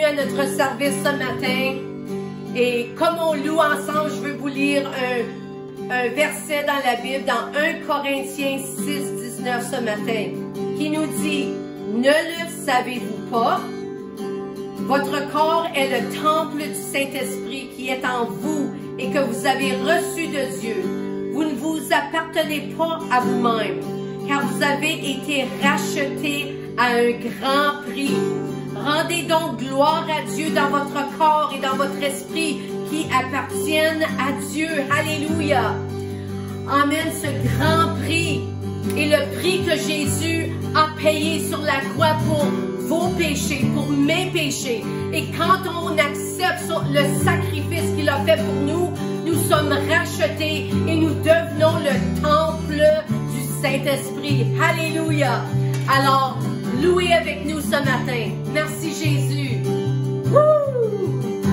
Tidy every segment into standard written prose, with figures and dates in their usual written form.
à notre service ce matin. Et comme on loue ensemble, je veux vous lire un verset dans la Bible, dans 1 Corinthiens 6, 19 ce matin, qui nous dit, « Ne le savez-vous pas? Votre corps est le temple du Saint-Esprit qui est en vous et que vous avez reçu de Dieu. Vous ne vous appartenez pas à vous-même, car vous avez été rachetés à un grand prix. Rendez donc gloire à Dieu dans votre corps et dans votre esprit qui appartiennent à Dieu. » Alléluia. Amen. Ce grand prix est le prix que Jésus a payé sur la croix pour vos péchés, pour mes péchés. Et quand on accepte le sacrifice qu'il a fait pour nous, nous sommes rachetés et nous devenons le temple du Saint-Esprit. Alléluia. Alors, louez avec nous ce matin. Merci Jésus. Woo!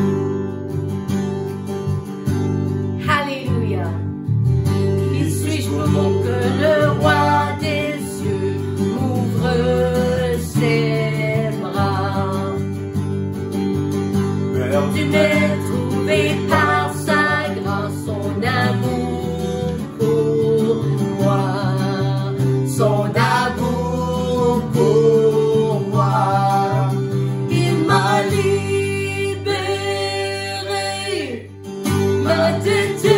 Alléluia. Qui suis-je pour que le roi des cieux m'ouvre ses bras? Tu m'es trouvé par sa grâce, son amour pour moi, son amour pour moi. Il m'a libéré, m'a été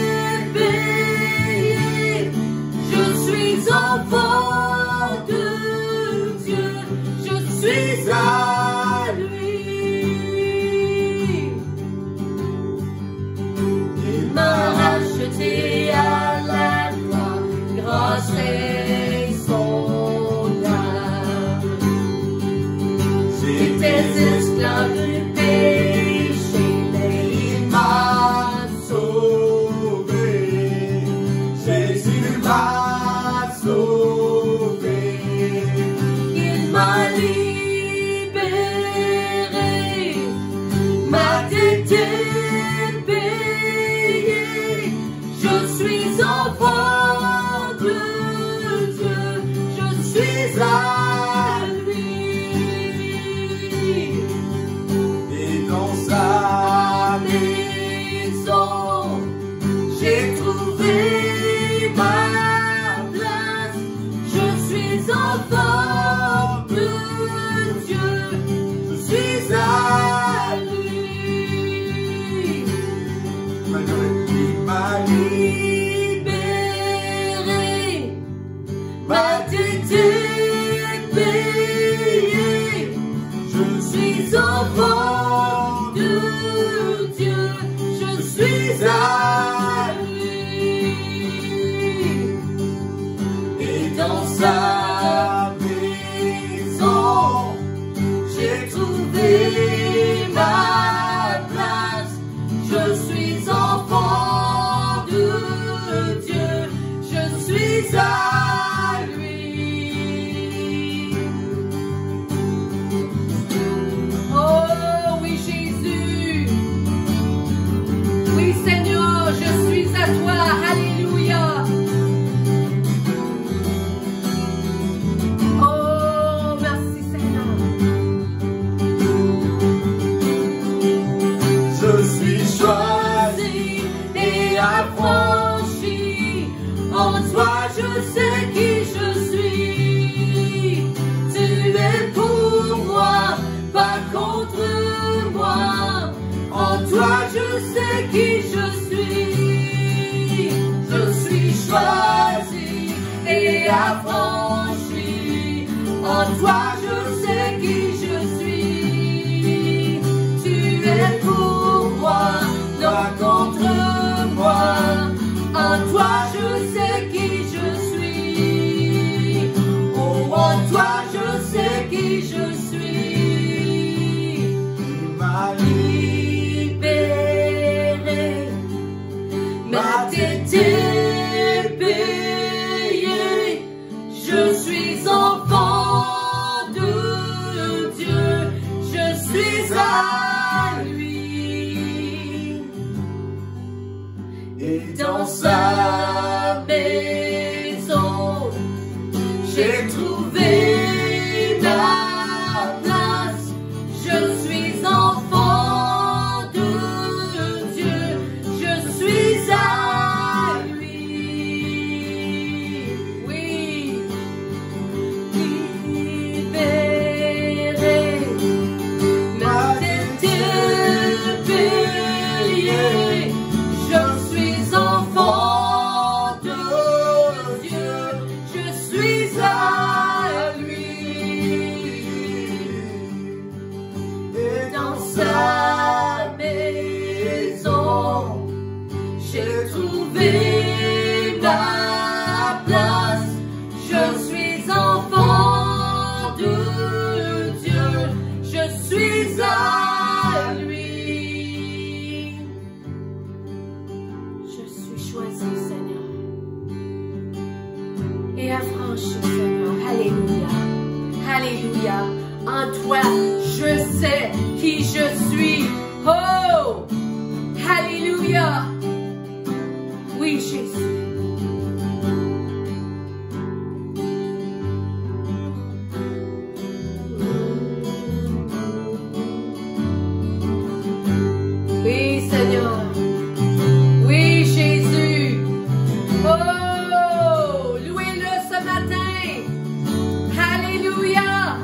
payé. Je suis enfant de Dieu, je suis à lui. Il m'a racheté à la croix, grâce et son âme. J'étais esclave du péché, mais il m'a sauvé. Jésus m'a sauvé. Il m'a libéré, m'a été payé. Je suis enfant de Dieu, je suis à lui. Et dans sa maison, j'ai trouvé ma place. Je suis enfant de Dieu, je suis à lui. Il m'a libéré, m'a été payé. Je suis enfant de Dieu, je suis à lui. Et dans sa maison, j'ai trouvé ma place. Je suis enfant de Dieu, je suis à lui. Oh oui Jésus, oui Seigneur, je suis à toi. Alléluia. Oh merci Seigneur. Je suis choisi et affranchi. En toi je sais qui je suis. Tu es pour moi, pas contre moi. En toi je sais qui je suis. Je suis choisi et affranchi. En toi je sais qui je suis. Tu es pour moi, non contre moi. En toi je sais qui je suis. Oh, en toi je sais qui je suis. Tu m'as libéré, m'a été payé. Je suis enfant de Dieu, je suis à lui. Et dans sa maison, j'ai trouvé ma place. Je suis et affranchi, Seigneur. Alléluia. Alléluia. En toi, je sais qui je suis. Oh! Alléluia. Oui, Jésus. Oui, Seigneur. Oui, Jésus. Oh, louez-le ce matin. Alléluia.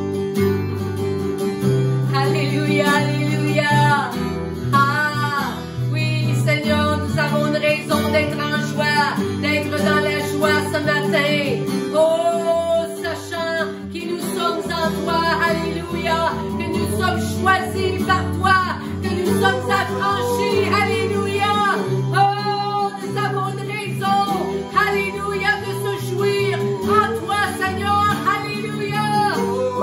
Alléluia, alléluia. Ah, oui, Seigneur, nous avons une raison d'être en joie, d'être dans la joie ce matin. Oh, sachant que nous sommes en toi. Alléluia. Que nous sommes choisis par toi. Que nous sommes affranchis, alléluia. Oh, nous avons une raison, alléluia, de se jouir en toi, Seigneur, alléluia.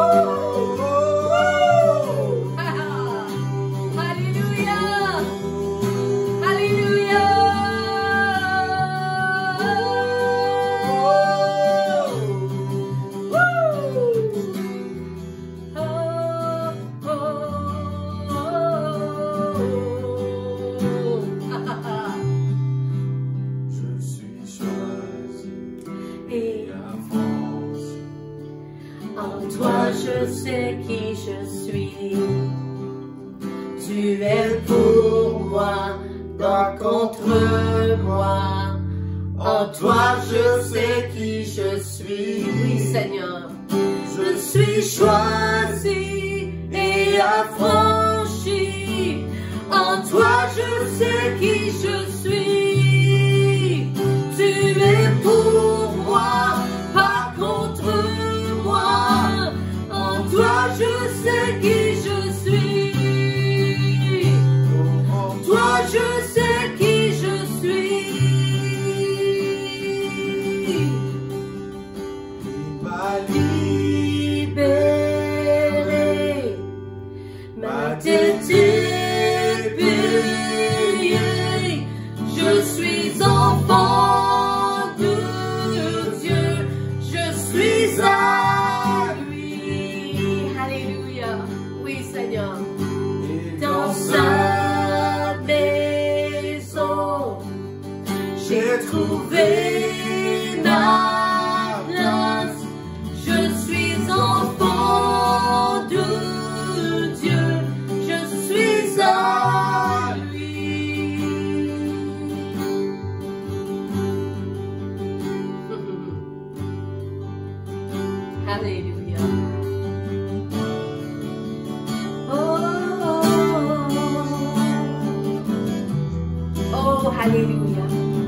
Alléluia, alléluia. Je sais qui je suis. Tu es pour moi, pas contre moi. En toi, je sais qui je suis. Oui, Seigneur. Je suis choisi et affranchi. En toi, je sais qui je suis. Tu es pour moi, pas contre moi. En toi, je sais qui je suis. En toi, je sais qui je suis. Il m'a libéré, ma tête est payée. Je suis enfant de Dieu, je suis à Seigneur, dans sa maison, j'ai trouvé ma place. Je suis enfant de Dieu, je suis à lui. Alléluia. Oh, alléluia.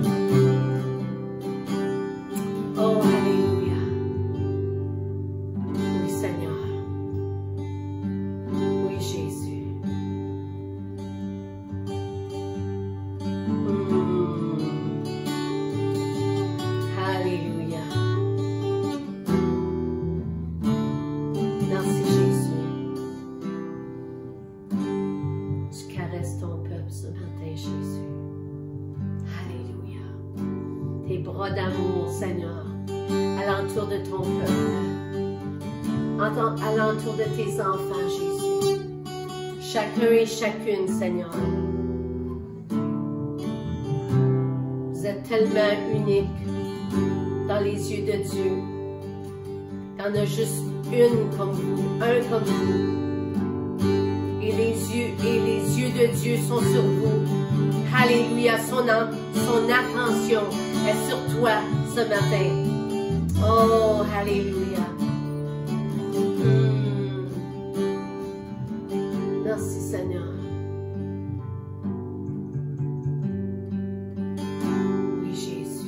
Oh, alléluia. Oui, Seigneur. Oui, Jésus. Alléluia. Merci, Jésus. Tu caresses ton peuple ce matin, Jésus. Tes bras d'amour, Seigneur, alentour de ton peuple, alentour de tes enfants, Jésus. Chacun et chacune, Seigneur. Vous êtes tellement uniques dans les yeux de Dieu. Il y en a juste une comme vous, un comme vous. Et les yeux de Dieu sont sur vous. Alléluia, son attention est sur toi ce matin. Oh, alléluia. Merci, Seigneur. Oui, Jésus.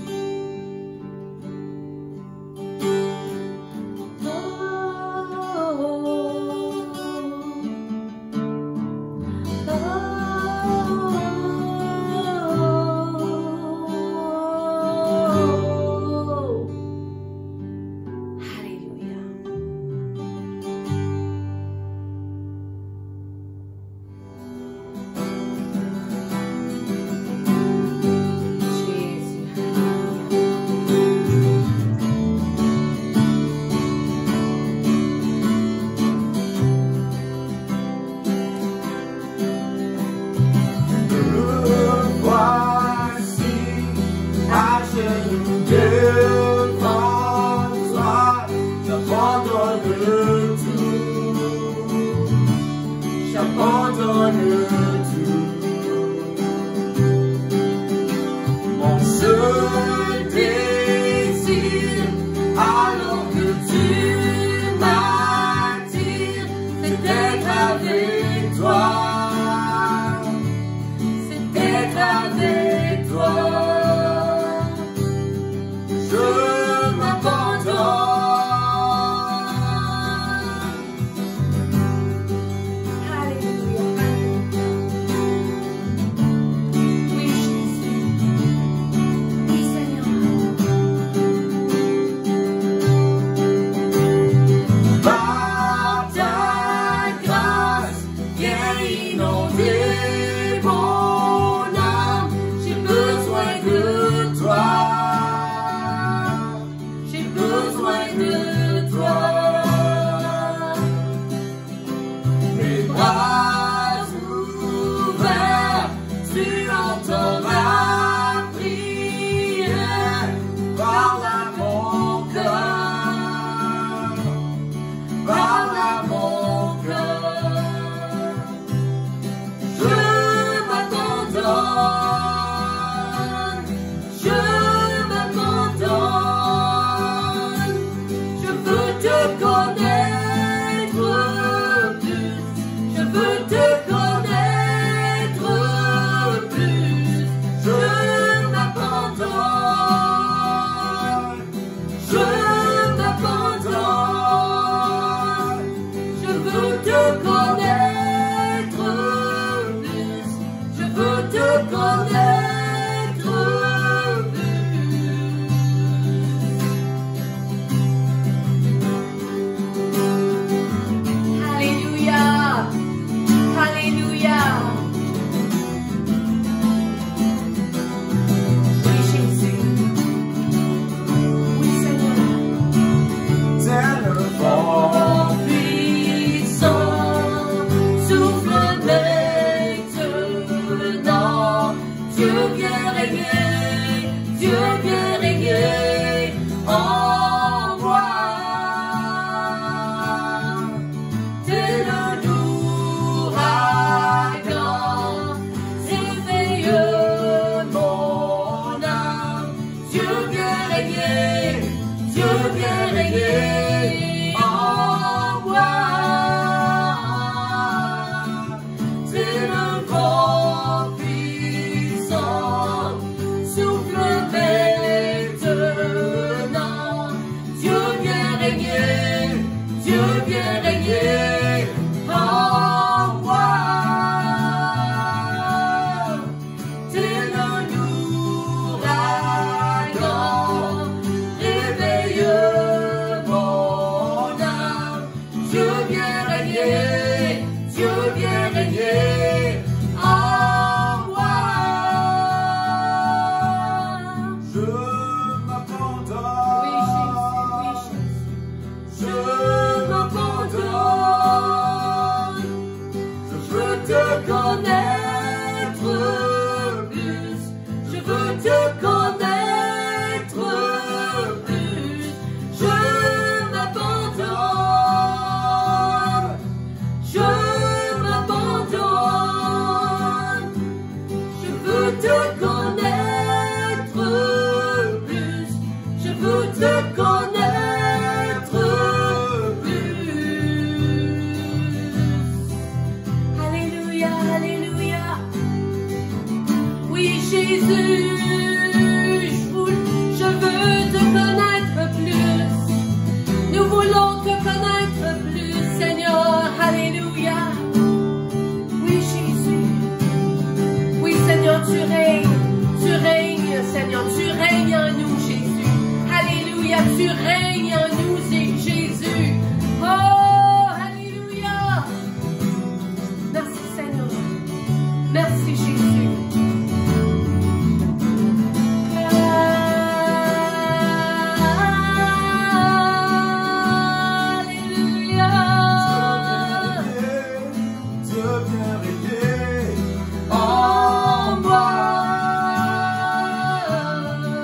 Dieu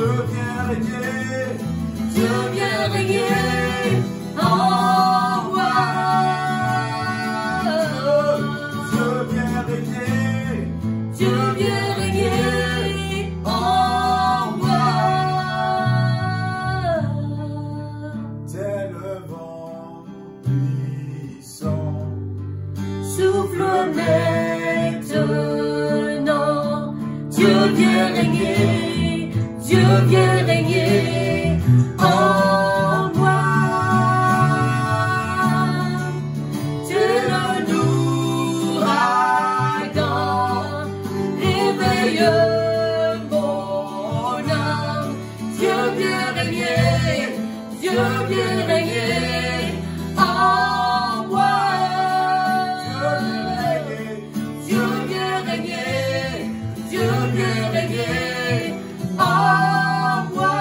viens régner, Dieu vient régner en moi. Dieu vient régner, Dieu vient régner en moi. tel le vent puissant. Souffle maintenant, Dieu vient régner, Dieu vient régner en moi. Tel un ouragan, réveille mon âme. Dieu vient régner, Dieu vient régner en moi. Dieu vient régner, Dieu vient régner en moi.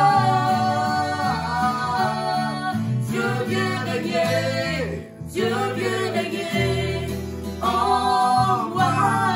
Dieu vient régner, Dieu vient régner en moi.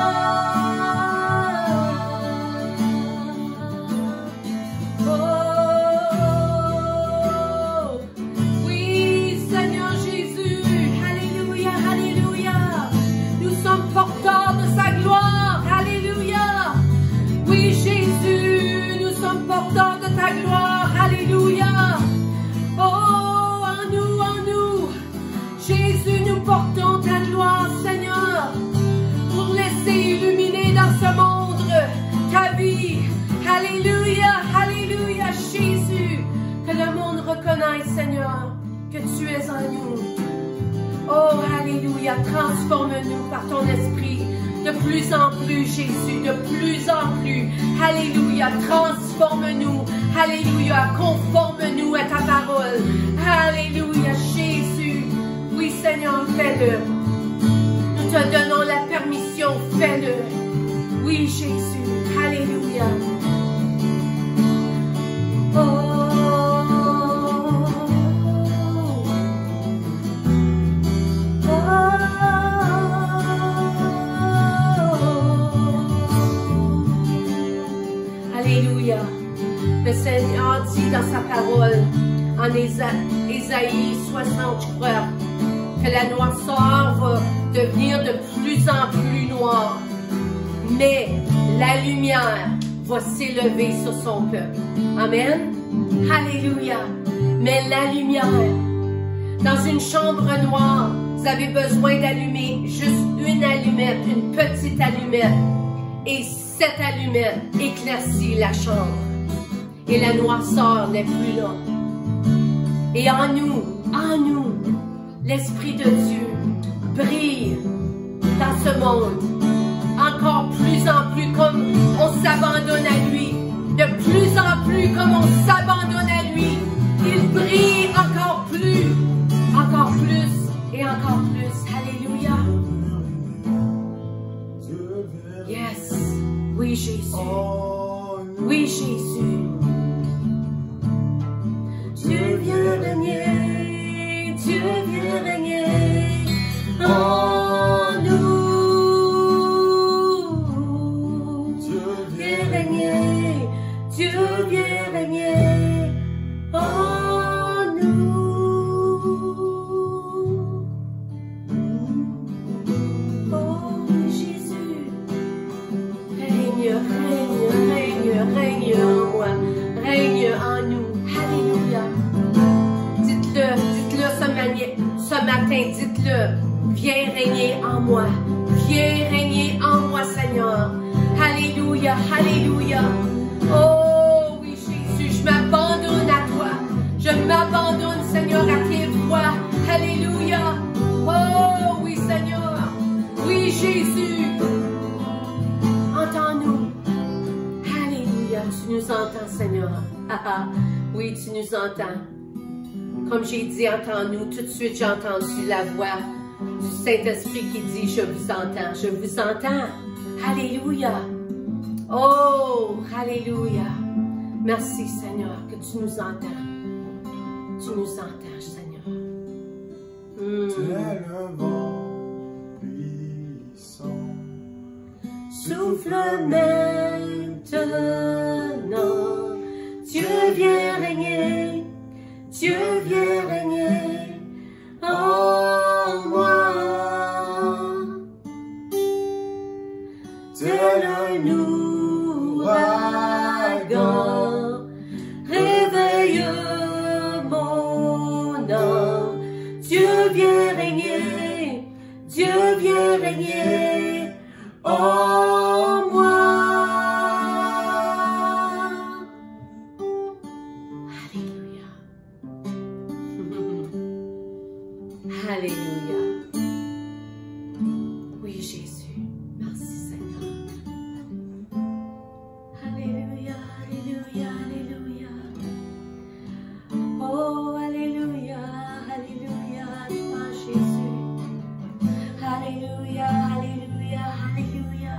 Oh, oui, Seigneur Jésus, alléluia, alléluia. Nous sommes porteurs de sa gloire, alléluia. Oui, Jésus, nous sommes porteurs de ta gloire, alléluia. Oh, en nous, Jésus, nous portons ta gloire, Seigneur, pour laisser illuminer dans ce monde ta vie. Alléluia, alléluia, Jésus, que le monde reconnaisse, Seigneur, que tu es en nous. Oh, alléluia, transforme-nous par ton esprit de plus en plus, Jésus, de plus en plus. Alléluia, transforme-nous. Alléluia, conforme-nous à ta parole. Alléluia, Jésus. Oui, Seigneur, fais-le. Nous te donnons la permission, fais-le. Oui, Jésus. Alléluia. Alléluia. Le Seigneur dit dans sa parole, en Ésaïe 60, je crois, que la noirceur va devenir de plus en plus noire. Mais la lumière va s'élever sur son peuple. Amen. Alléluia. Mais la lumière, dans une chambre noire, vous avez besoin d'allumer juste une allumette, une petite allumette. Et cette allumette éclaircit la chambre. Et la noirceur n'est plus là. Et en nous, l'Esprit de Dieu brille dans ce monde. Encore plus en plus comme on s'abandonne à lui. De plus en plus comme on s'abandonne à lui. Il brille encore plus et encore plus. Alléluia. Yes. Oui, Jésus. Oui, Jésus. Dieu vient régner, Dieu vient régner en nous. Dieu vient régner, Dieu vient régner en nous. Oh Jésus, règne, règne, règne, règne en moi, règne en nous. Alléluia. Dites-le ce matin, dites-le. Viens régner en moi. Viens régner en moi, Seigneur. Alléluia, alléluia. Oh oui, Jésus, je m'abandonne à toi. Je m'abandonne, Seigneur, à tes voies. Alléluia. Oh oui, Seigneur. Oui, Jésus. Entends-nous. Alléluia. Tu nous entends, Seigneur. Oui, tu nous entends. Comme j'ai dit, entends-nous. Tout de suite, j'ai entendu la voix du Saint-Esprit qui dit, je vous entends. Je vous entends. Alléluia. Oh, alléluia. Merci, Seigneur, que tu nous entends. Tu nous entends, Seigneur. Tel un vent puissant. Souffle maintenant. Dieu Dieu vient régner, Dieu vient régner en moi. Tel un ouragan, réveille mon âme. Dieu vient régner, Dieu vient régner en moi. Alléluia. Alléluia. Oui, Jésus. Merci, Seigneur. Alléluia, alléluia, alléluia. Oh, alléluia, alléluia, toi, Jésus. Alléluia, alléluia, alléluia.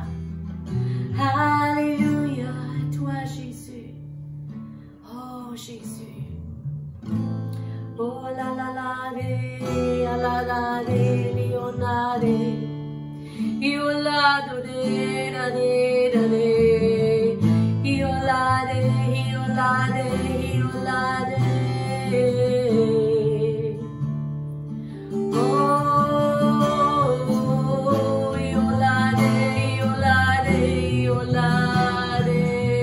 Alléluia, toi, Jésus. Oh, Jésus. Oh, la la la, la la, leonare. Iolado de da de da de. Iolade, iolade, iolade. Oh, iolade, iolade, iolade.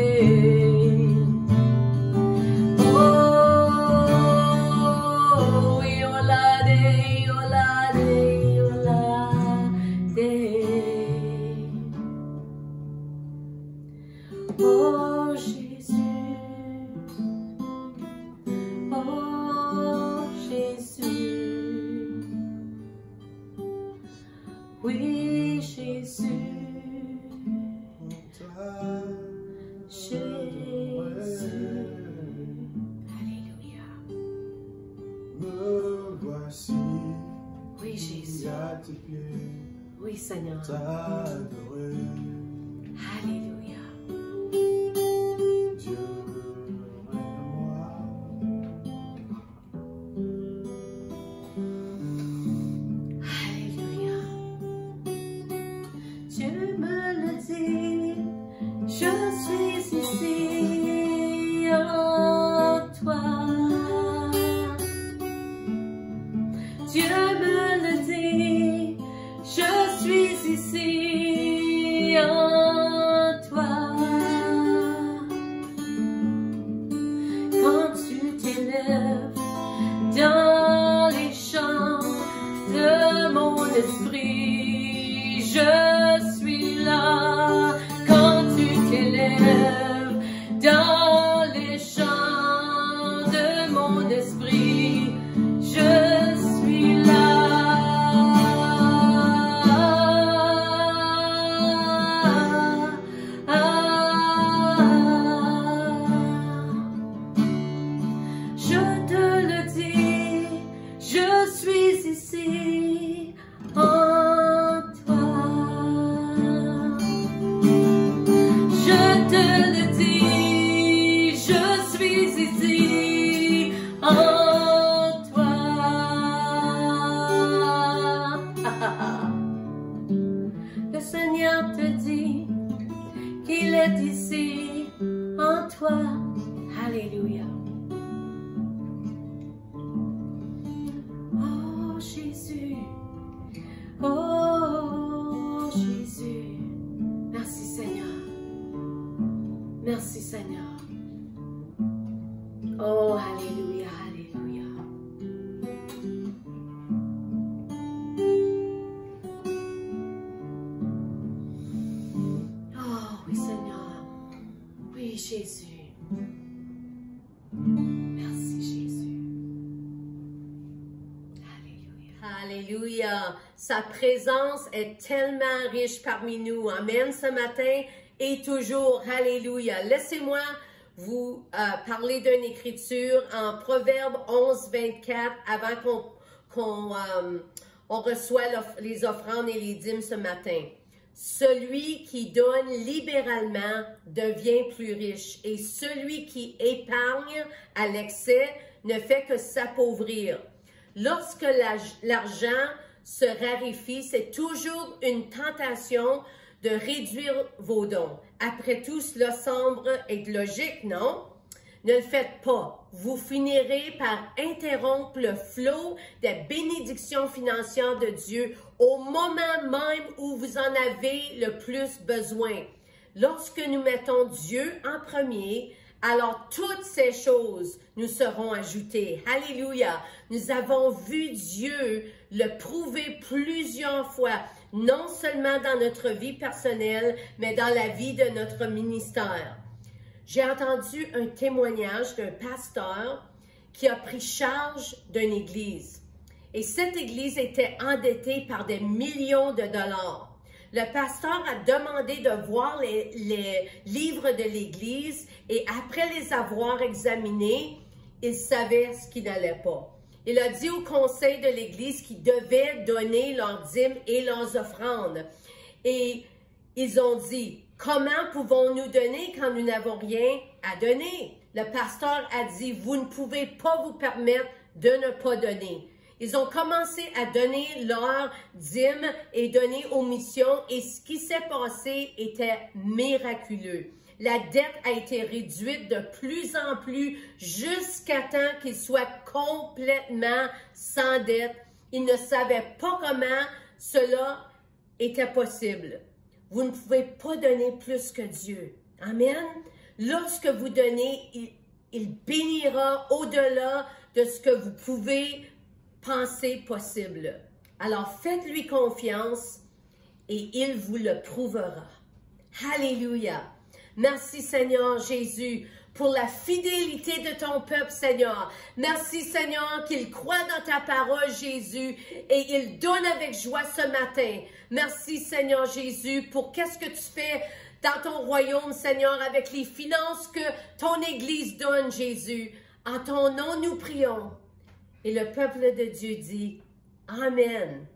Oh, iolade, iolade, iolade. Oh Jésus, oh Jésus, oui Jésus, Jésus, alléluia. Me voici, Oui Jésus, à tes pieds, oui Seigneur, t'adorer. alléluia. Dieu, règne en moi. Alléluia. Dieu me le dit, je suis ici en toi. Dieu me le dit, je suis ici en toi. Quand tu t'élèves dans les champs de mon esprit, je suis là. Quand tu t'élèves dans les champs de mon esprit, je suis là. Je te le dis, je suis ici en toi. Je te le dis, je suis ici en toi. Le Seigneur te dit qu'il est ici en toi. Alléluia. Oh Jésus, oh Jésus, merci Seigneur, merci Seigneur. Oh Alléluia, Alléluia. Oh oui Seigneur, oui Jésus. Merci Jésus. Alléluia. Alléluia. Sa présence est tellement riche parmi nous. Amen ce matin et toujours. Alléluia. Laissez-moi vous parler d'une écriture en Proverbe 11, 24 avant qu'on reçoit les offrandes et les dîmes ce matin. Celui qui donne libéralement devient plus riche et celui qui épargne à l'excès ne fait que s'appauvrir. Lorsque l'argent se raréfie, c'est toujours une tentation de réduire vos dons. Après tout, cela semble être logique, non? Ne le faites pas. Vous finirez par interrompre le flot des bénédictions financières de Dieu au moment même où vous en avez le plus besoin. Lorsque nous mettons Dieu en premier, alors toutes ces choses nous seront ajoutées. Alléluia! Nous avons vu Dieu le prouver plusieurs fois, non seulement dans notre vie personnelle, mais dans la vie de notre ministère. J'ai entendu un témoignage d'un pasteur qui a pris charge d'une église. Et cette église était endettée par des millions de dollars. Le pasteur a demandé de voir les livres de l'église et après les avoir examinés, il savait ce qui n'allait pas. Il a dit au conseil de l'église qu'ils devaient donner leurs dîmes et leurs offrandes. Et ils ont dit, comment pouvons-nous donner quand nous n'avons rien à donner? Le pasteur a dit, vous ne pouvez pas vous permettre de ne pas donner. Ils ont commencé à donner leurs dîmes et donner aux missions et ce qui s'est passé était miraculeux. La dette a été réduite de plus en plus jusqu'à temps qu'ils soient complètement sans dette. Ils ne savaient pas comment cela était possible. Vous ne pouvez pas donner plus que Dieu. Amen. Lorsque vous donnez, il bénira au-delà de ce que vous pouvez penser possible. Alors faites-lui confiance et il vous le prouvera. Alléluia. Merci Seigneur Jésus pour la fidélité de ton peuple, Seigneur. Merci, Seigneur, qu'il croit dans ta parole, Jésus, et il donne avec joie ce matin. Merci, Seigneur Jésus, pour qu'est-ce que tu fais dans ton royaume, Seigneur, avec les finances que ton Église donne, Jésus. En ton nom, nous prions. Et le peuple de Dieu dit, Amen.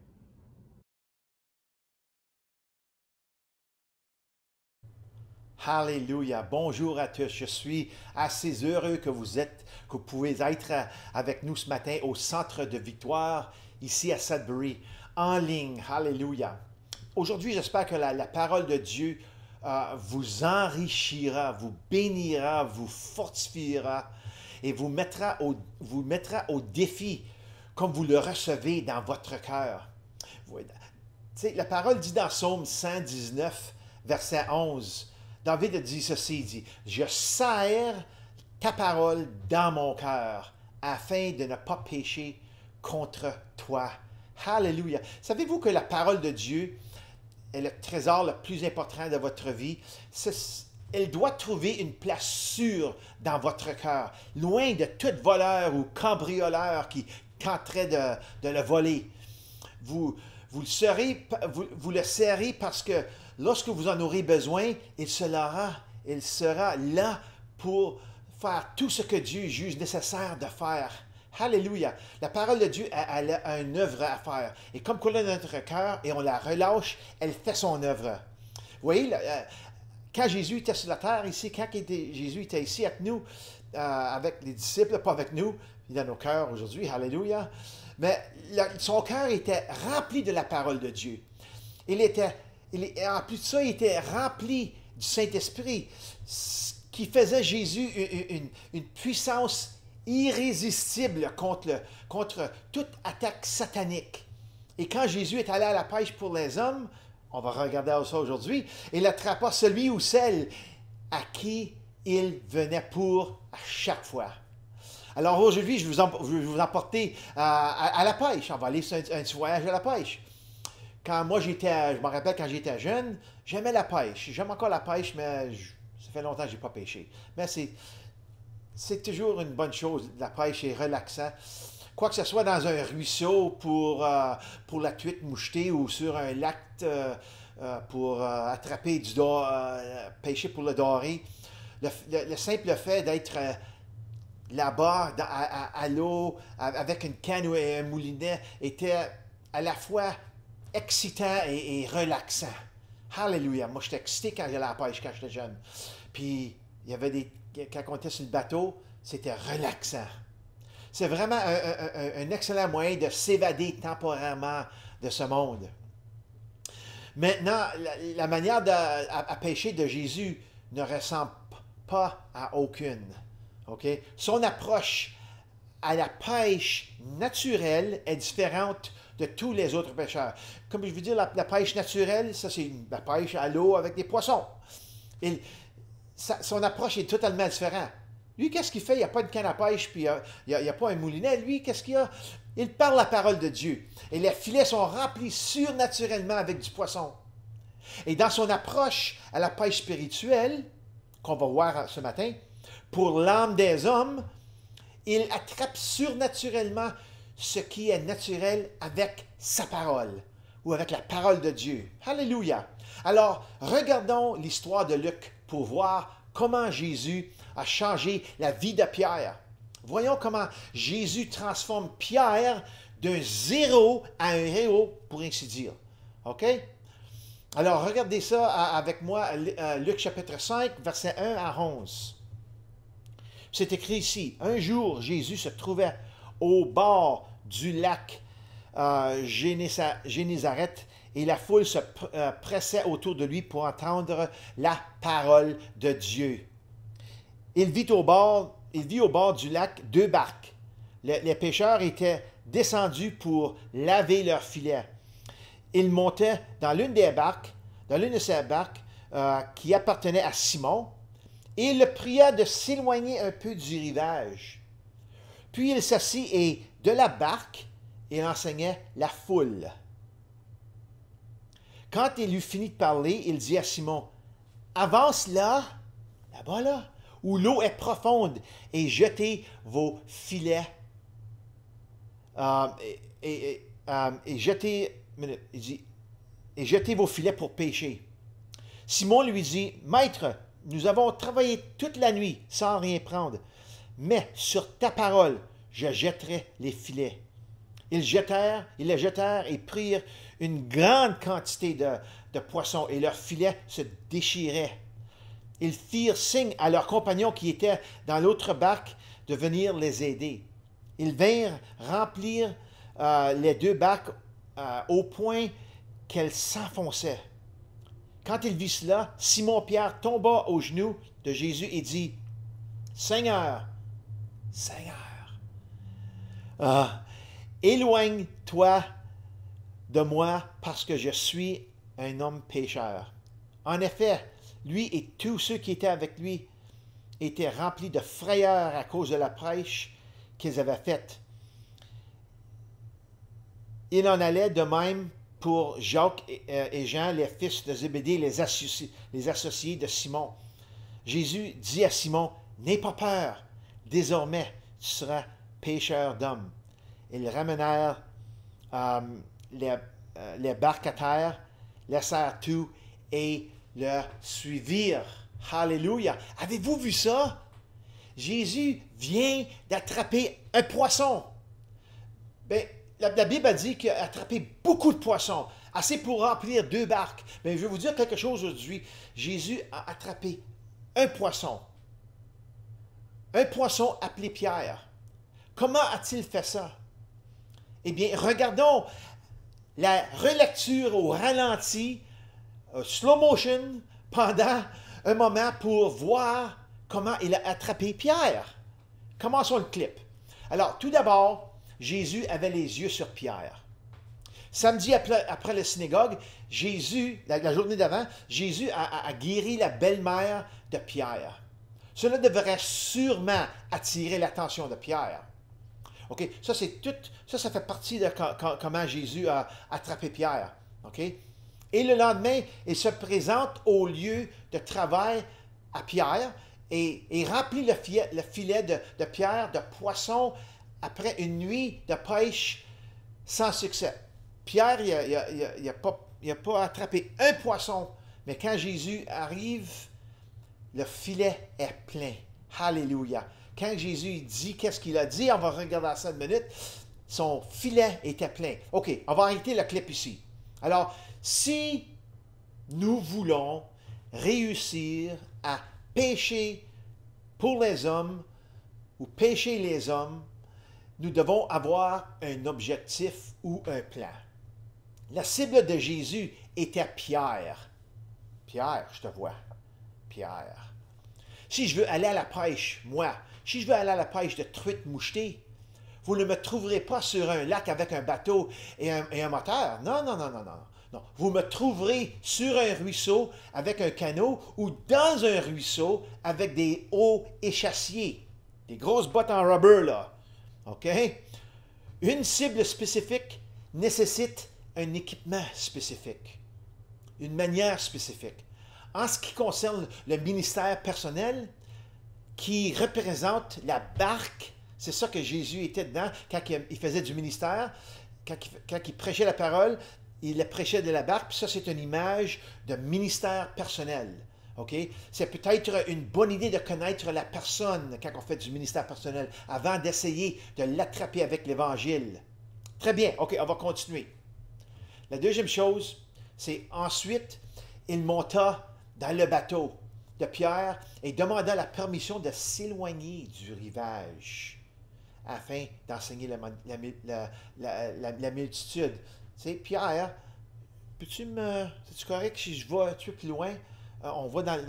Alléluia. Bonjour à tous. Je suis assez heureux que vous pouvez être avec nous ce matin au Centre de Victoire, ici à Sudbury, en ligne. Alléluia. Aujourd'hui, j'espère que la parole de Dieu vous enrichira, vous bénira, vous fortifiera et vous mettra au défi comme vous le recevez dans votre cœur. La parole dit dans Psaume 119, verset 11, David a dit ceci, il dit, « Je serre ta parole dans mon cœur afin de ne pas pécher contre toi. » Alléluia. Savez-vous que la parole de Dieu est le trésor le plus important de votre vie? Elle doit trouver une place sûre dans votre cœur, loin de tout voleur ou cambrioleur qui tenterait de le voler. Vous le serrez parce que lorsque vous en aurez besoin, il sera là pour faire tout ce que Dieu juge nécessaire de faire. Alléluia! La parole de Dieu, elle a une œuvre à faire. Et comme qu'on a notre cœur et on la relâche, elle fait son œuvre. Vous voyez, quand Jésus était sur la terre ici, quand Jésus était ici avec nous, avec les disciples, pas avec nous, dans nos cœurs aujourd'hui, alléluia, mais son cœur était rempli de la parole de Dieu. En plus de ça, il était rempli du Saint-Esprit, ce qui faisait Jésus une puissance irrésistible contre toute attaque satanique. Et quand Jésus est allé à la pêche pour les hommes, on va regarder ça aujourd'hui, il attrapa celui ou celle à qui il venait pour à chaque fois. Alors aujourd'hui, je vais vous emporter à la pêche. On va aller sur un petit voyage à la pêche. Je me rappelle quand j'étais jeune, j'aimais la pêche. J'aime encore la pêche, mais ça fait longtemps que je n'ai pas pêché. Mais c'est toujours une bonne chose. La pêche est relaxant. Quoi que ce soit dans un ruisseau pour la truite mouchetée ou sur un lac pour attraper pêcher pour le doré. Le simple fait d'être là-bas, à l'eau, avec une canne ou un moulinet, était à la fois excitant et relaxant. Alléluia! Moi, j'étais excité quand j'allais à la pêche, quand j'étais jeune. Puis, quand on était sur le bateau, c'était relaxant. C'est vraiment un excellent moyen de s'évader temporairement de ce monde. Maintenant, la manière à pêcher de Jésus ne ressemble pas à aucune. OK? Son approche à la pêche naturelle est différente de tous les autres pêcheurs. Comme je veux dire, la pêche naturelle, ça c'est la pêche à l'eau avec des poissons. Son approche est totalement différente. Lui, qu'est-ce qu'il fait? Il n'y a pas de canne à pêche, puis il n'y a pas un moulinet. Lui, qu'est-ce qu'il a? Il parle la parole de Dieu. Et les filets sont remplis surnaturellement avec du poisson. Et dans son approche à la pêche spirituelle, qu'on va voir ce matin, pour l'âme des hommes, il attrape surnaturellement ce qui est naturel avec sa parole, ou avec la parole de Dieu. Alléluia! Alors, regardons l'histoire de Luc pour voir comment Jésus a changé la vie de Pierre. Voyons comment Jésus transforme Pierre d'un zéro à un héros, pour ainsi dire. OK? Alors, regardez ça avec moi, Luc chapitre 5, versets 1 à 11. C'est écrit ici, « Un jour, Jésus se trouvait au bord du lac Génézareth et la foule se pressait autour de lui pour entendre la parole de Dieu. Il vit au bord du lac 2 barques. Les pêcheurs étaient descendus pour laver leurs filets. Ils montaient dans l'une de ces barques qui appartenait à Simon, et il le pria de s'éloigner un peu du rivage. Puis il s'assit et de la barque, il enseignait la foule. Quand il eut fini de parler, il dit à Simon, « Avance là-bas là, où l'eau est profonde, et jetez vos filets. Jetez vos filets pour pêcher. » Simon lui dit, « Maître, nous avons travaillé toute la nuit sans rien prendre, mais sur ta parole, je jetterai les filets. » Ils les jetèrent et prirent une grande quantité de poissons, et leurs filets se déchiraient. Ils firent signe à leurs compagnons qui étaient dans l'autre barque de venir les aider. Ils vinrent remplir les 2 barques au point qu'elles s'enfonçaient. Quand il vit cela, Simon-Pierre tomba aux genoux de Jésus et dit, « Seigneur, éloigne-toi de moi parce que je suis un homme pécheur. » En effet, lui et tous ceux qui étaient avec lui étaient remplis de frayeur à cause de la pêche qu'ils avaient faite. Il en allait de même pour Jacques et Jean, les fils de Zébédée, les associés de Simon. Jésus dit à Simon, « N'aie pas peur, désormais tu seras pêcheur d'hommes. » Ils ramenèrent les barques à terre, laissèrent tout et le suivirent. Alléluia! Avez-vous vu ça? Jésus vient d'attraper un poisson. Bien, la Bible a dit qu'il a attrapé beaucoup de poissons, assez pour remplir 2 barques. Mais je vais vous dire quelque chose aujourd'hui. Jésus a attrapé un poisson appelé Pierre. Comment a-t-il fait ça? Eh bien, regardons la relecture au ralenti, slow motion, pendant un moment pour voir comment il a attrapé Pierre. Commençons le clip. Alors, tout d'abord, Jésus avait les yeux sur Pierre. Samedi, après la synagogue, Jésus, la journée d'avant, Jésus a guéri la belle-mère de Pierre. Cela devrait sûrement attirer l'attention de Pierre. OK? Ça, c'est tout, ça fait partie de comment Jésus a attrapé Pierre. OK? Et le lendemain, il se présente au lieu de travail à Pierre et remplit le filet de Pierre de poissons après une nuit de pêche sans succès. Pierre, il n'a pas attrapé un poisson, mais quand Jésus arrive, le filet est plein. Alléluia! Quand Jésus dit qu'est-ce qu'il a dit, on va regarder ça une minute, son filet était plein. OK, on va arrêter le clip ici. Alors, si nous voulons réussir à pêcher pour les hommes ou pêcher les hommes, nous devons avoir un objectif ou un plan. La cible de Jésus était Pierre. Pierre, je te vois. Pierre. Si je veux aller à la pêche, moi, si je veux aller à la pêche de truites mouchetées, vous ne me trouverez pas sur un lac avec un bateau et un moteur. Non, non, non, non, non. Non. Vous me trouverez sur un ruisseau avec un canot ou dans un ruisseau avec des hauts échassiers. Des grosses bottes en rubber, là. OK? Une cible spécifique nécessite un équipement spécifique, une manière spécifique. En ce qui concerne le ministère personnel, qui représente la barque, c'est ça que Jésus était dedans quand il faisait du ministère, quand il prêchait la parole, il la prêchait de la barque, puis ça c'est une image de ministère personnel. Okay? C'est peut-être une bonne idée de connaître la personne quand on fait du ministère personnel, avant d'essayer de l'attraper avec l'Évangile. Très bien, OK, on va continuer. La deuxième chose, c'est ensuite, il monta dans le bateau de Pierre et demanda la permission de s'éloigner du rivage afin d'enseigner la multitude. Tu sais, Pierre, c'est-tu correct si je vais un peu plus loin? On va dans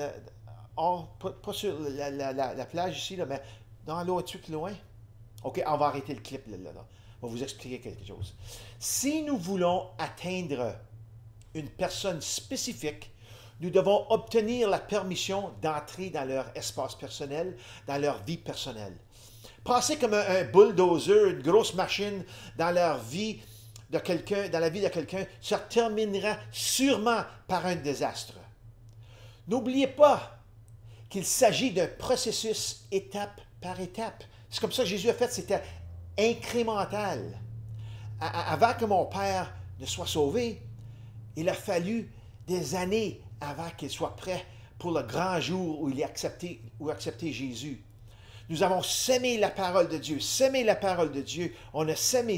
pas sur la plage ici, là, mais dans l'eau un peu plus loin. OK, on va arrêter le clip là. On va vous expliquer quelque chose. Si nous voulons atteindre une personne spécifique, nous devons obtenir la permission d'entrer dans leur espace personnel, dans leur vie personnelle. Passer comme un bulldozer, une grosse machine dans leur vie de quelqu'un, dans la vie de quelqu'un, se terminera sûrement par un désastre. N'oubliez pas qu'il s'agit d'un processus étape par étape. C'est comme ça que Jésus a fait, c'était incrémental. Avant que mon Père ne soit sauvé, il a fallu des années avant qu'il soit prêt pour le grand jour où il est accepté Jésus. Nous avons sémé la parole de Dieu, sémé la parole de Dieu. On a sémé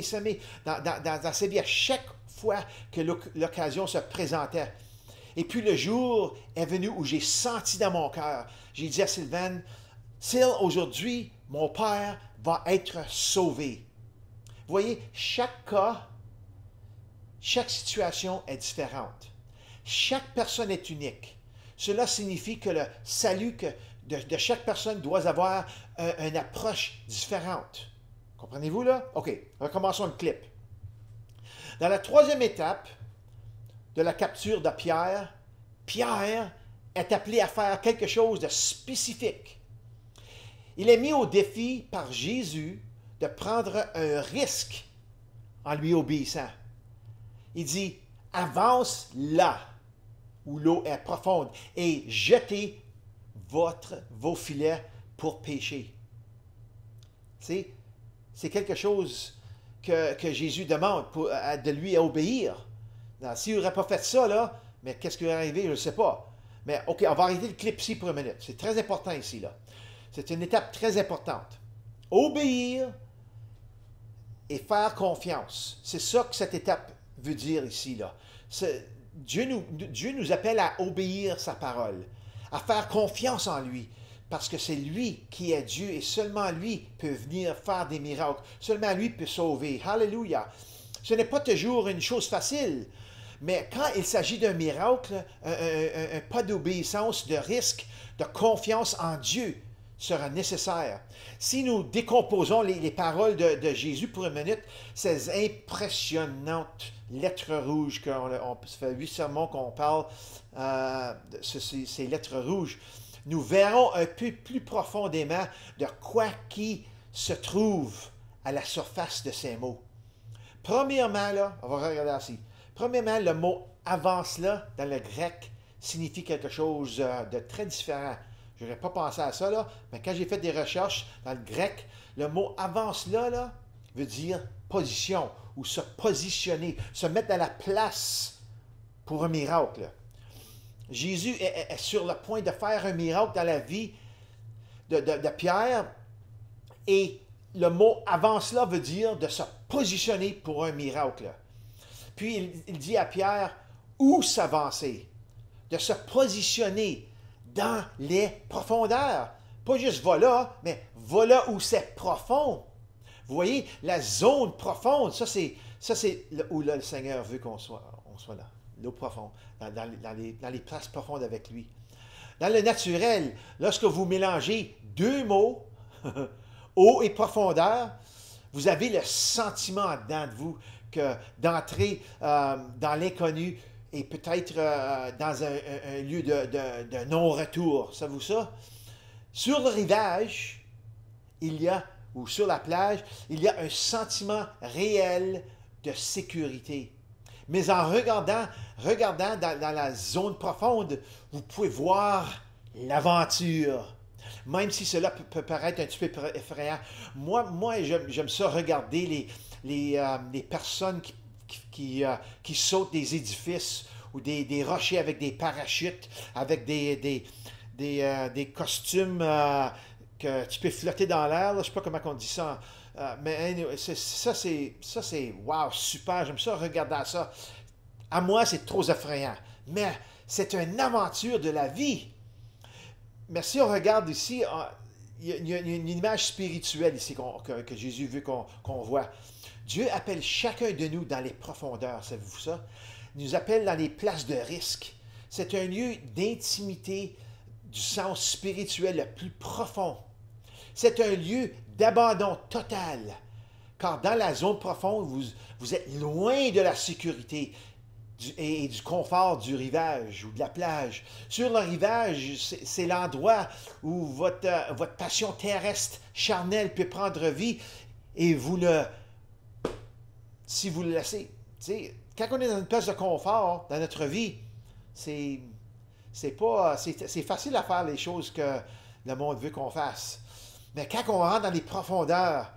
dans sa vie à chaque fois que l'occasion se présentait. Et puis le jour est venu où j'ai senti dans mon cœur, j'ai dit à Sylvaine, Syl, aujourd'hui, mon Père va être sauvé. Vous voyez, chaque cas, chaque situation est différente. Chaque personne est unique. Cela signifie que le salut de chaque personne doit avoir une approche différente. Comprenez-vous là? OK, recommençons le clip. Dans la troisième étape de la capture de Pierre, Pierre est appelé à faire quelque chose de spécifique. Il est mis au défi par Jésus de prendre un risque en lui obéissant. Il dit, avance là où l'eau est profonde et jetez vos filets pour pêcher. C'est quelque chose que Jésus demande de lui à obéir. S'il n'aurait pas fait ça, là, mais qu'est-ce qui aurait arrivé, je ne sais pas. Mais OK, on va arrêter le clip ici pour une minute. C'est très important ici, là. C'est une étape très importante. Obéir et faire confiance. C'est ça que cette étape veut dire ici, là. Dieu nous appelle à obéir sa parole, à faire confiance en lui, parce que c'est lui qui est Dieu et seulement lui peut venir faire des miracles. Seulement lui peut sauver. Alléluia. Ce n'est pas toujours une chose facile, mais quand il s'agit d'un miracle, un pas d'obéissance, de risque, de confiance en Dieu sera nécessaire. Si nous décomposons les paroles de Jésus pour une minute, ces impressionnantes lettres rouges, ça fait 8 sermons qu'on parle de ces lettres rouges, nous verrons un peu plus profondément de quoi qui se trouve à la surface de ces mots. Premièrement, là, on va regarder ici. Premièrement, le mot « avance là » dans le grec signifie quelque chose de très différent. Je n'aurais pas pensé à ça, là, mais quand j'ai fait des recherches dans le grec, le mot « avance là, veut dire position ou se positionner, se mettre à la place pour un miracle. Jésus est sur le point de faire un miracle dans la vie de Pierre et le mot « avance là » veut dire de se positionner pour un miracle. Puis il dit à Pierre où s'avancer, de se positionner dans les profondeurs. Pas juste va là, mais va là où c'est profond. Vous voyez, la zone profonde, ça c'est où là, le Seigneur veut qu'on soit là, l'eau profonde, dans les places profondes avec lui. Dans le naturel, lorsque vous mélangez deux mots, eau et profondeur, vous avez le sentiment dedans de vous que d'entrer dans l'inconnu et peut-être dans un lieu de non-retour. Savez-vous ça? Sur le rivage, ou sur la plage, il y a un sentiment réel de sécurité. Mais en regardant dans la zone profonde, vous pouvez voir l'aventure. Même si cela peut paraître un petit peu effrayant. Moi j'aime ça regarder les personnes qui sautent des édifices ou des rochers avec des parachutes, avec des costumes que tu peux flotter dans l'air. Je ne sais pas comment on dit ça. Mais anyway, ça, c'est wow, super. J'aime ça, regarder ça. À moi, c'est trop effrayant. Mais c'est une aventure de la vie. Mais si on regarde ici, il y a une image spirituelle ici que Jésus veut qu'on voit. Dieu appelle chacun de nous dans les profondeurs, savez-vous ça? Il nous appelle dans les places de risque. C'est un lieu d'intimité du sens spirituel le plus profond. C'est un lieu d'abandon total, car dans la zone profonde, vous êtes loin de la sécurité et du confort du rivage ou de la plage. Sur le rivage, c'est l'endroit où votre passion terrestre, charnelle, peut prendre vie et si vous le laissez. Quand on est dans une place de confort dans notre vie, c'est facile à faire les choses que le monde veut qu'on fasse. Mais quand on rentre dans les profondeurs,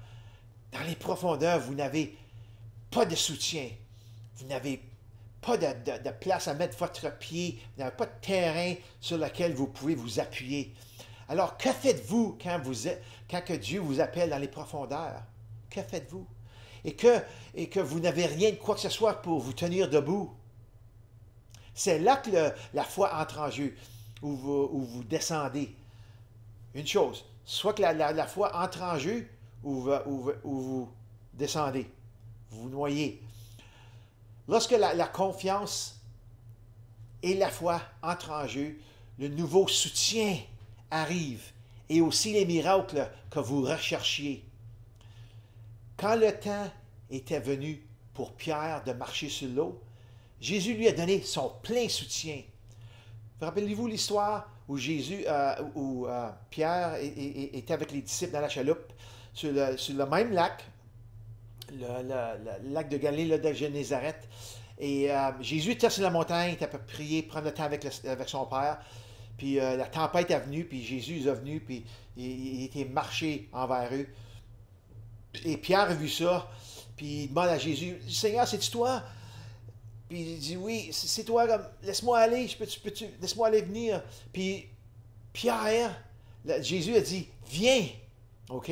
vous n'avez pas de soutien. Vous n'avez pas de place à mettre votre pied. Vous n'avez pas de terrain sur lequel vous pouvez vous appuyer. Alors, que faites-vous quand que Dieu vous appelle dans les profondeurs? Que faites-vous? Et que vous n'avez rien de quoi que ce soit pour vous tenir debout. C'est là que la foi entre en jeu, où vous descendez. Une chose, soit que la foi entre en jeu, où vous descendez, vous vous noyez. Lorsque la confiance et la foi entrent en jeu, le nouveau soutien arrive et aussi les miracles que vous recherchiez. Quand le temps était venu pour Pierre de marcher sur l'eau, Jésus lui a donné son plein soutien. Rappelez-vous l'histoire où Pierre était avec les disciples dans la chaloupe sur le même lac, le lac de Galilée, de Génézareth. Et Jésus était sur la montagne, il était à prier, prendre le temps avec son Père. Puis la tempête est venue, puis Jésus est venu, puis il était marché envers eux. Et Pierre a vu ça, puis il demande à Jésus, « Seigneur, c'est-tu toi? » Puis il dit, « Oui, c'est toi, laisse-moi aller, laisse-moi aller venir. » Puis Pierre, Jésus a dit, « Viens. » OK?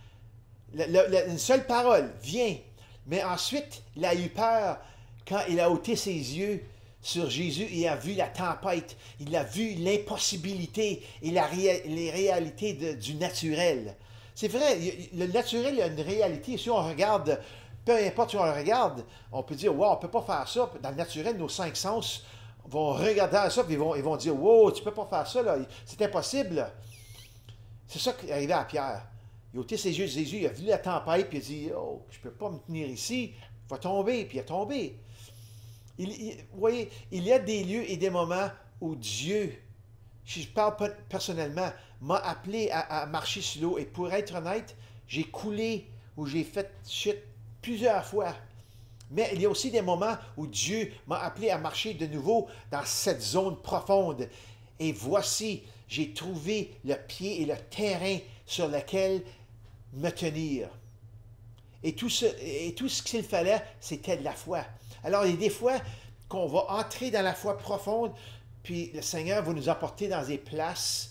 Une seule parole, « Viens. » Mais ensuite, il a eu peur quand il a ôté ses yeux sur Jésus, il a vu la tempête, il a vu l'impossibilité et les réalités du naturel. C'est vrai, le naturel, il y a une réalité. Si on regarde, peu importe où on regarde, on peut dire, wow, on ne peut pas faire ça. Dans le naturel, nos 5 sens vont regarder ça et ils vont dire, wow, tu ne peux pas faire ça, là, c'est impossible. C'est ça qui est arrivé à Pierre. Il a ôté ses yeux de Jésus, il a vu la tempête, puis il a dit, oh, je ne peux pas me tenir ici, il va tomber, puis il a tombé. Vous voyez, il y a des lieux et des moments où Dieu, si je parle personnellement, m'a appelé à marcher sur l'eau. Et pour être honnête, j'ai coulé ou j'ai fait chute plusieurs fois. Mais il y a aussi des moments où Dieu m'a appelé à marcher de nouveau dans cette zone profonde. Et voici, j'ai trouvé le pied et le terrain sur lequel me tenir. Et tout ce qu'il fallait, c'était de la foi. Alors, il y a des fois qu'on va entrer dans la foi profonde, puis le Seigneur va nous apporter dans des places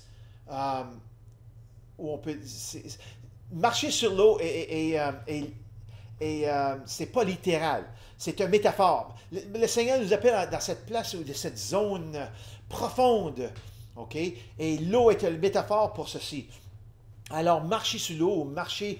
où on peut... Marcher sur l'eau et c'est pas littéral, c'est une métaphore. Le Seigneur nous appelle dans cette place, de cette zone profonde, ok? Et l'eau est une métaphore pour ceci. Alors, marcher sur l'eau, marcher,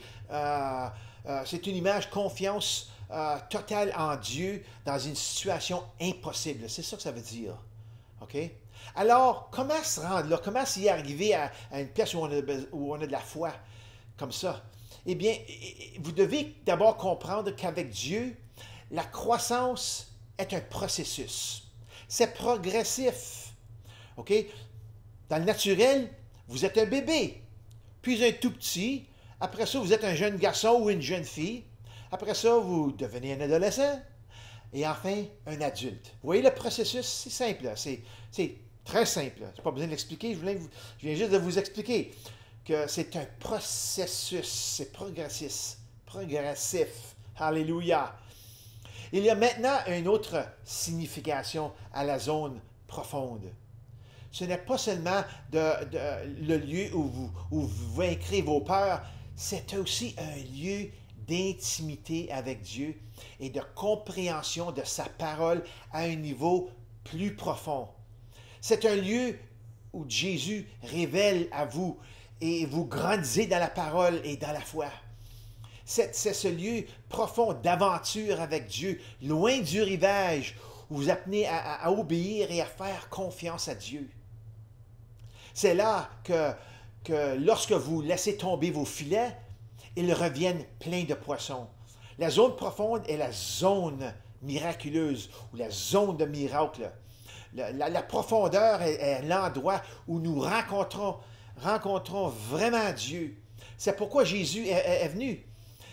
c'est une image confiance totale en Dieu dans une situation impossible. C'est ça que ça veut dire. OK? Alors, comment se rendre là? Comment s'y arriver à une place où on a de la foi comme ça? Eh bien, vous devez d'abord comprendre qu'avec Dieu, la croissance est un processus. C'est progressif. OK? Dans le naturel, vous êtes un bébé, puis un tout petit. Après ça, vous êtes un jeune garçon ou une jeune fille. Après ça, vous devenez un adolescent. Et enfin, un adulte. Vous voyez le processus? C'est simple. C'est très simple. Je n'ai pas besoin de l'expliquer. Je viens juste de vous expliquer que c'est un processus. C'est progressif. Progressif. Alléluia. Il y a maintenant une autre signification à la zone profonde. Ce n'est pas seulement le lieu où vous vaincrez vos peurs, c'est aussi un lieu d'intimité avec Dieu et de compréhension de sa parole à un niveau plus profond. C'est un lieu où Jésus révèle à vous et vous grandissez dans la parole et dans la foi. C'est ce lieu profond d'aventure avec Dieu, loin du rivage, où vous apprenez à obéir et à faire confiance à Dieu. C'est là que lorsque vous laissez tomber vos filets, ils reviennent pleins de poissons. La zone profonde est la zone miraculeuse ou la zone de miracle. La profondeur est l'endroit où nous rencontrons vraiment Dieu. C'est pourquoi Jésus est venu.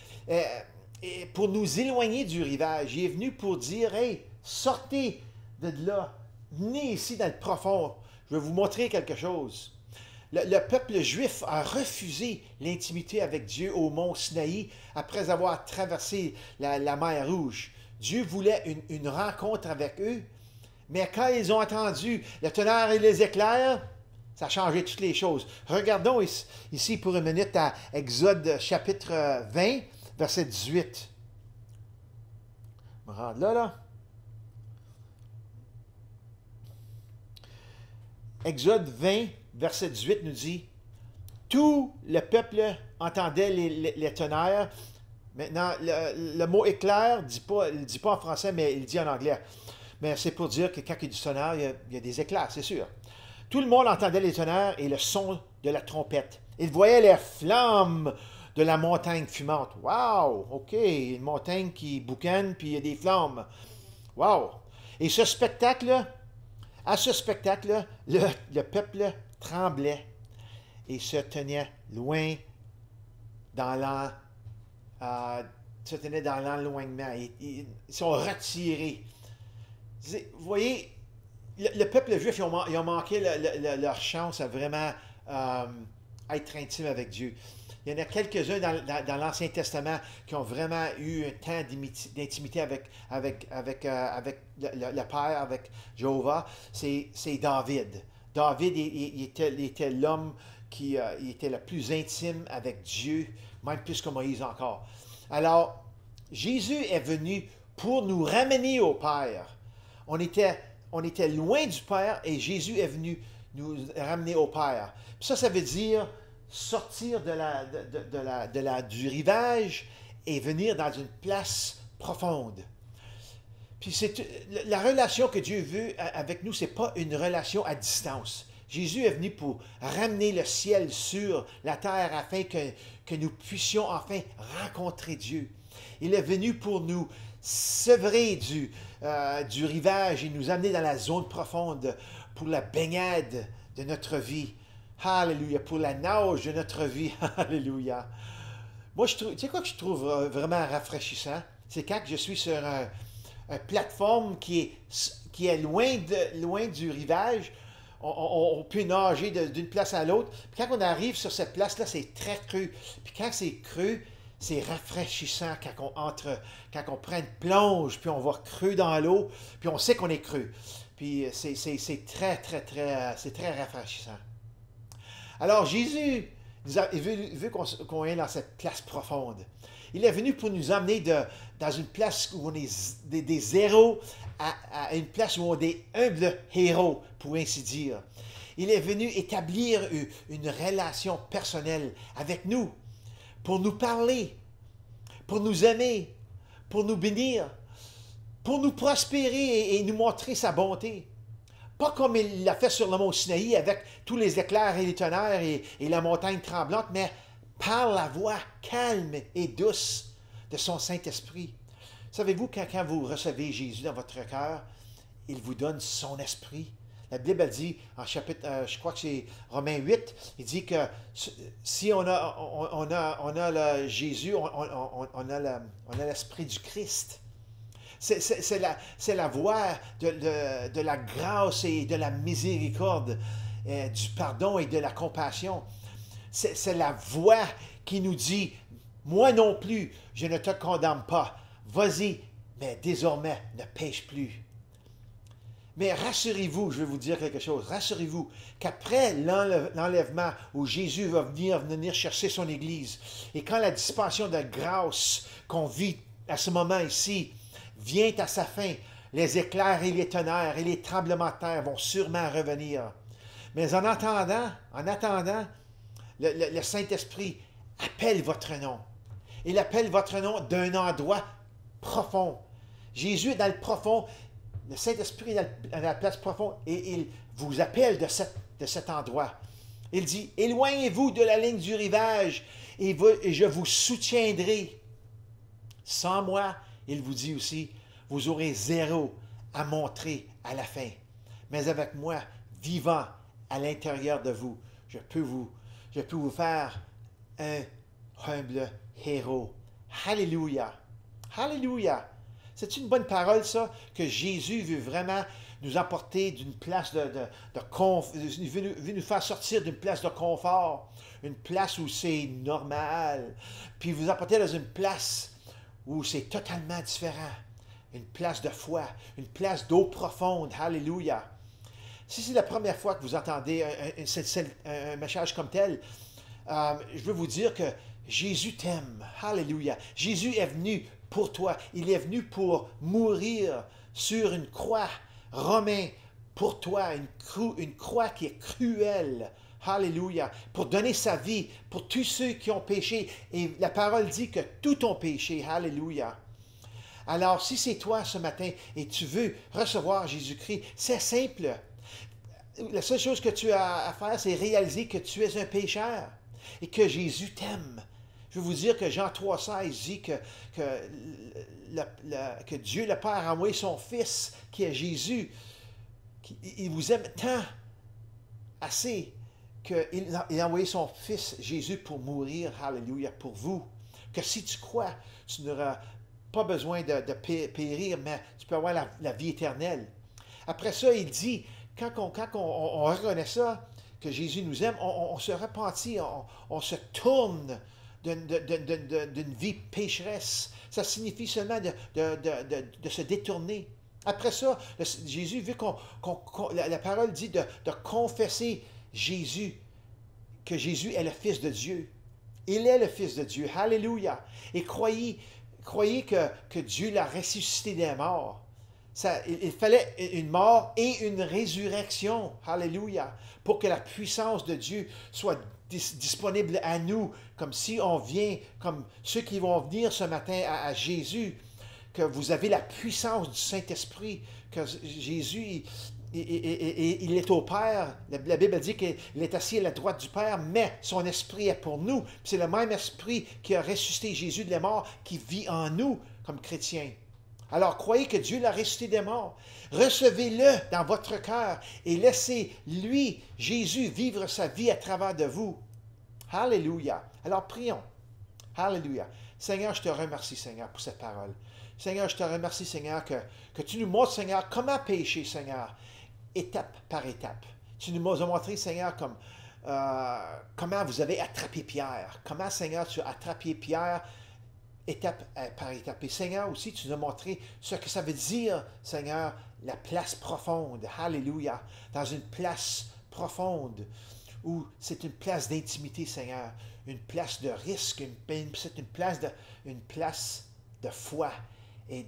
Pour nous éloigner du rivage. Il est venu pour dire, hey, sortez de là, venez ici dans le profond. Je vais vous montrer quelque chose. Le peuple juif a refusé l'intimité avec Dieu au mont Sinaï après avoir traversé la mer Rouge. Dieu voulait une rencontre avec eux, mais quand ils ont entendu le tonnerre et les éclairs, ça a changé toutes les choses. Regardons ici pour une minute à Exode chapitre 20, verset 18. Je me rends là. Exode 20, verset 18 nous dit, « Tout le peuple entendait les tonnerres. » Maintenant, le mot « éclair », il ne dit pas en français, mais il dit en anglais. Mais c'est pour dire que quand il y a du tonnerre, il y a des éclairs, c'est sûr. Tout le monde entendait les tonnerres et le son de la trompette. Il voyait les flammes de la montagne fumante. Wow! OK, une montagne qui boucane, puis il y a des flammes. Wow! Et ce spectacle, le peuple tremblait et se tenait loin dans l'enloignement. Ils sont retirés. Vous voyez, le peuple juif, ils ont manqué leur chance à vraiment être intime avec Dieu. Il y en a quelques-uns dans l'Ancien Testament qui ont vraiment eu un temps d'intimité avec le Père, avec Jéhovah. C'est David. David, il était l'homme qui était le plus intime avec Dieu, même plus que Moïse encore. Alors, Jésus est venu pour nous ramener au Père. On était loin du Père et Jésus est venu nous ramener au Père. Puis ça veut dire sortir du rivage et venir dans une place profonde. Puis la relation que Dieu veut avec nous, ce n'est pas une relation à distance. Jésus est venu pour ramener le ciel sur la terre afin que nous puissions enfin rencontrer Dieu. Il est venu pour nous sevrer du rivage et nous amener dans la zone profonde pour la baignade de notre vie. Alléluia, pour la nage de notre vie. Alléluia. Moi, tu sais quoi que je trouve vraiment rafraîchissant? C'est quand je suis sur une plateforme qui est loin du rivage. On peut nager d'une place à l'autre. Puis quand on arrive sur cette place-là, c'est très creux. Puis quand c'est creux, c'est rafraîchissant quand on prend une plonge, puis on va creux dans l'eau, puis on sait qu'on est creux. Puis c'est très rafraîchissant. Alors Jésus veut qu'on aille dans cette place profonde. Il est venu pour nous emmener dans une place où on est des héros à une place où on est des humbles héros, pour ainsi dire. Il est venu établir une relation personnelle avec nous, pour nous parler, pour nous aimer, pour nous bénir, pour nous prospérer et nous montrer sa bonté. Pas comme il l'a fait sur le mont Sinaï avec tous les éclairs et les tonnerres et la montagne tremblante, mais par la voix calme et douce de son Saint-Esprit. Savez-vous, quand vous recevez Jésus dans votre cœur, il vous donne son esprit. La Bible a dit, en chapitre, je crois que c'est Romains 8, il dit que si on a Jésus, on a l'esprit du Christ. C'est la voie de la grâce et de la miséricorde, du pardon et de la compassion. C'est la voix qui nous dit, moi non plus, je ne te condamne pas. Vas-y, mais désormais, ne pêche plus. Mais rassurez-vous, je vais vous dire quelque chose, rassurez-vous qu'après l'enlèvement où Jésus va venir chercher son Église, et quand la dispensation de grâce qu'on vit à ce moment ici vient à sa fin, les éclairs et les tonnerres et les tremblements de terre vont sûrement revenir. Mais en attendant, le Saint-Esprit appelle votre nom. Il appelle votre nom d'un endroit profond. Jésus est dans le profond, le Saint-Esprit est dans la place profonde et il vous appelle de cet endroit. Il dit, éloignez-vous de la ligne du rivage et je vous soutiendrai. Sans moi, il vous dit aussi, vous aurez zéro à montrer à la fin. Mais avec moi, vivant à l'intérieur de vous, je peux vous faire un humble héros. Alléluia. Alléluia. C'est une bonne parole, ça, que Jésus veut vraiment nous apporter d'une place il veut nous faire sortir d'une place de confort, une place où c'est normal, puis vous apporter dans une place où c'est totalement différent, une place de foi, une place d'eau profonde. Alléluia. Si c'est la première fois que vous entendez un message comme tel, je veux vous dire que Jésus t'aime. Alléluia. Jésus est venu pour toi. Il est venu pour mourir sur une croix. Romain, pour toi, une croix qui est cruelle. Alléluia. Pour donner sa vie pour tous ceux qui ont péché. Et la parole dit que tous ont péché. Alléluia. Alors, si c'est toi ce matin et tu veux recevoir Jésus-Christ, c'est simple. La seule chose que tu as à faire, c'est réaliser que tu es un pécheur et que Jésus t'aime. Je veux vous dire que Jean 3,16 dit que Dieu le Père a envoyé son Fils, qui est Jésus. Il vous aime tant, assez, qu'il a envoyé son Fils Jésus pour mourir, alléluia, pour vous. Que si tu crois, tu n'auras pas besoin de périr, mais tu peux avoir la vie éternelle. Après ça, il dit, quand on reconnaît ça, que Jésus nous aime, on se repentit, on se tourne d'une vie pécheresse. Ça signifie seulement de se détourner. Après ça, Jésus, vu la parole dit de confesser Jésus, que Jésus est le Fils de Dieu. Il est le Fils de Dieu. Alléluia. Et croyez que Dieu l'a ressuscité des morts. Il fallait une mort et une résurrection. Alléluia. Pour que la puissance de Dieu soit disponible à nous, comme si on vient, comme ceux qui vont venir ce matin à Jésus, que vous avez la puissance du Saint-Esprit, que Jésus, il est au Père. La Bible dit qu'il est assis à la droite du Père, mais son esprit est pour nous. C'est le même esprit qui a ressuscité Jésus de la mort, qui vit en nous comme chrétiens. Alors, croyez que Dieu l'a ressuscité des morts. Recevez-le dans votre cœur et laissez lui, Jésus, vivre sa vie à travers de vous. Alléluia. Alors, prions. Alléluia. Seigneur, je te remercie, Seigneur, pour cette parole. Seigneur, je te remercie, Seigneur, que tu nous montres, Seigneur, comment pécher, Seigneur, étape par étape. Tu nous as montré, Seigneur, comment vous avez attrapé Pierre. Comment, Seigneur, tu as attrapé Pierre étape par étape. Et Seigneur, aussi, tu nous as montré ce que ça veut dire, Seigneur, la place profonde. Alléluia. Dans une place profonde où c'est une place d'intimité, Seigneur. Une place de risque. C'est une place de foi et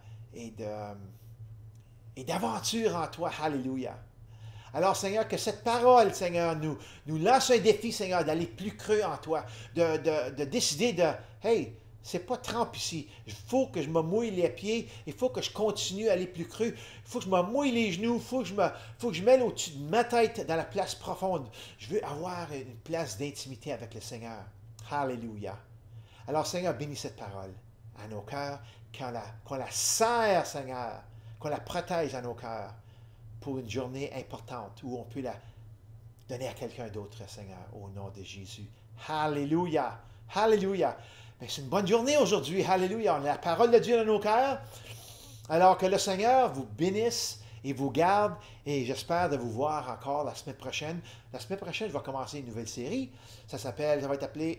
d'aventure en toi. Alléluia. Alors, Seigneur, que cette parole, Seigneur, nous lance un défi, Seigneur, d'aller plus creux en toi, de décider hey, C'est pas trempe ici. Il faut que je me mouille les pieds. Il faut que je continue à aller plus creux. Il faut que je me mouille les genoux. Il faut que je mette au-dessus de ma tête dans la place profonde. Je veux avoir une place d'intimité avec le Seigneur. Alléluia. Alors, Seigneur, bénis cette parole à nos cœurs, qu'on la serre, Seigneur, qu'on la protège à nos cœurs pour une journée importante où on peut la donner à quelqu'un d'autre, Seigneur, au nom de Jésus. Alléluia. Alléluia. Ben, c'est une bonne journée aujourd'hui. Alléluia. On a la parole de Dieu dans nos cœurs. Alors que le Seigneur vous bénisse et vous garde. Et j'espère de vous voir encore la semaine prochaine. La semaine prochaine, je vais commencer une nouvelle série. Ça va être appelé...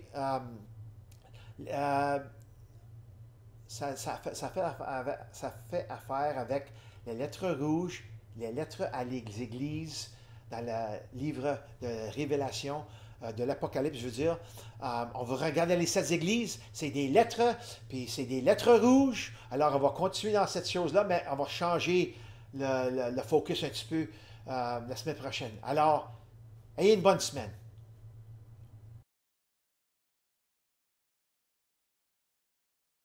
ça fait affaire avec les lettres rouges, les lettres à l'Église dans le livre de Révélation, de l'Apocalypse, je veux dire. On va regarder les 7 églises, c'est des lettres, puis c'est des lettres rouges. Alors, on va continuer dans cette chose-là, mais on va changer le focus un petit peu la semaine prochaine. Alors, ayez une bonne semaine.